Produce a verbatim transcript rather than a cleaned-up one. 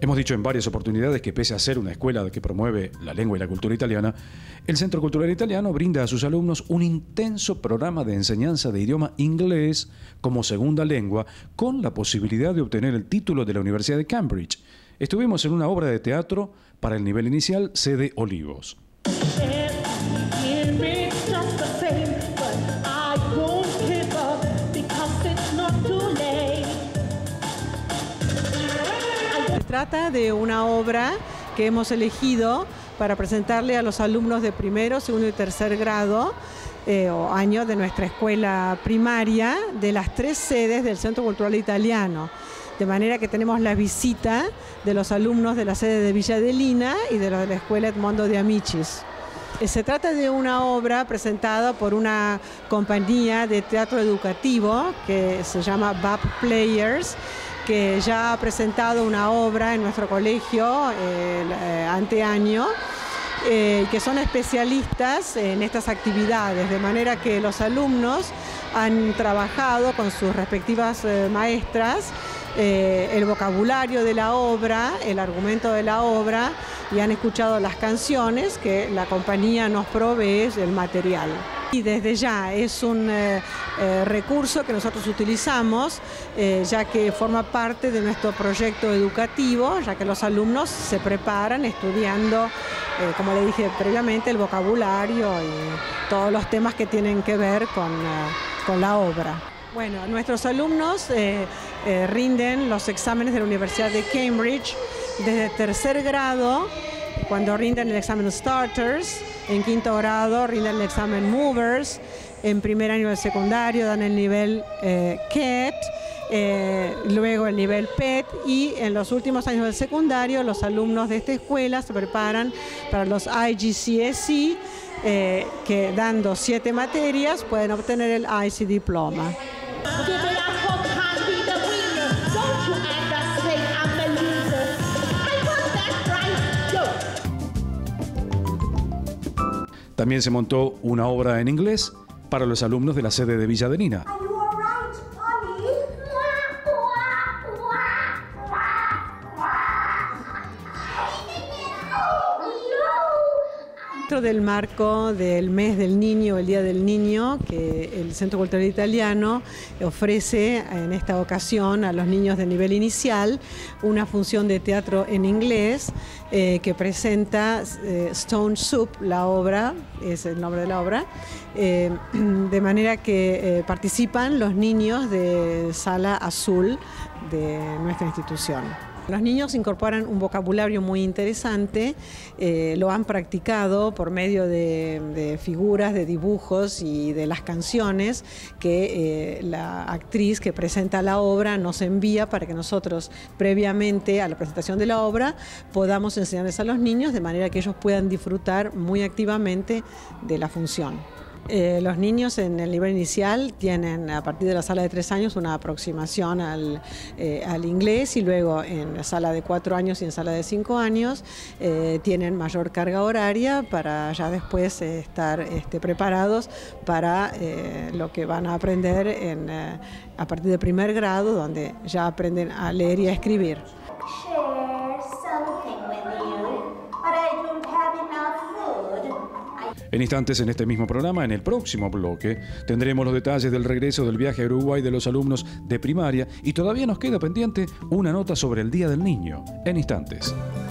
Hemos dicho en varias oportunidades que pese a ser una escuela que promueve la lengua y la cultura italiana, el Centro Cultural Italiano brinda a sus alumnos un intenso programa de enseñanza de idioma inglés como segunda lengua, con la posibilidad de obtener el título de la Universidad de Cambridge. Estuvimos en una obra de teatro para el nivel inicial, Sede Olivos. Se trata de una obra que hemos elegido para presentarle a los alumnos de primero, segundo y tercer grado eh, o año de nuestra escuela primaria de las tres sedes del Centro Cultural Italiano. De manera que tenemos la visita de los alumnos de la sede de Villa Adelina y de los de la Escuela Edmondo de Amicis. Se trata de una obra presentada por una compañía de teatro educativo que se llama B A P Players, que ya ha presentado una obra en nuestro colegio eh, eh, anteaño, eh, que son especialistas en estas actividades, de manera que los alumnos han trabajado con sus respectivas eh, maestras eh, el vocabulario de la obra, el argumento de la obra, y han escuchado las canciones que la compañía nos provee el material. Y desde ya es un eh, eh, recurso que nosotros utilizamos, eh, ya que forma parte de nuestro proyecto educativo, ya que los alumnos se preparan estudiando, eh, como le dije previamente, el vocabulario y todos los temas que tienen que ver con, eh, con la obra. Bueno, nuestros alumnos eh, eh, rinden los exámenes de la Universidad de Cambridge desde tercer grado, cuando rinden el examen Starters. En quinto grado rinden el examen Movers, en primer año del secundario dan el nivel eh, C A T, eh, luego el nivel P E T, y en los últimos años del secundario los alumnos de esta escuela se preparan para los I G C S E, eh, que dando siete materias pueden obtener el I C Diploma. También se montó una obra en inglés para los alumnos de la sede de Villa Adelina. Dentro del marco del mes del niño, el Día del Niño, que el Centro Cultural Italiano ofrece en esta ocasión a los niños de nivel inicial una función de teatro en inglés eh, que presenta eh, Stone Soup, la obra, es el nombre de la obra, eh, de manera que eh, participan los niños de Sala Azul de nuestra institución. Los niños incorporan un vocabulario muy interesante, eh, lo han practicado por medio de, de figuras, de dibujos y de las canciones que eh, la actriz que presenta la obra nos envía para que nosotros, previamente a la presentación de la obra, podamos enseñarles a los niños de manera que ellos puedan disfrutar muy activamente de la función. Eh, los niños en el nivel inicial tienen a partir de la sala de tres años una aproximación al, eh, al inglés, y luego en la sala de cuatro años y en sala de cinco años eh, tienen mayor carga horaria para ya después eh, estar este, preparados para eh, lo que van a aprender en, eh, a partir del primer grado, donde ya aprenden a leer y a escribir. En instantes, en este mismo programa, en el próximo bloque, tendremos los detalles del regreso del viaje a Uruguay de los alumnos de primaria, y todavía nos queda pendiente una nota sobre el Día del Niño. En instantes.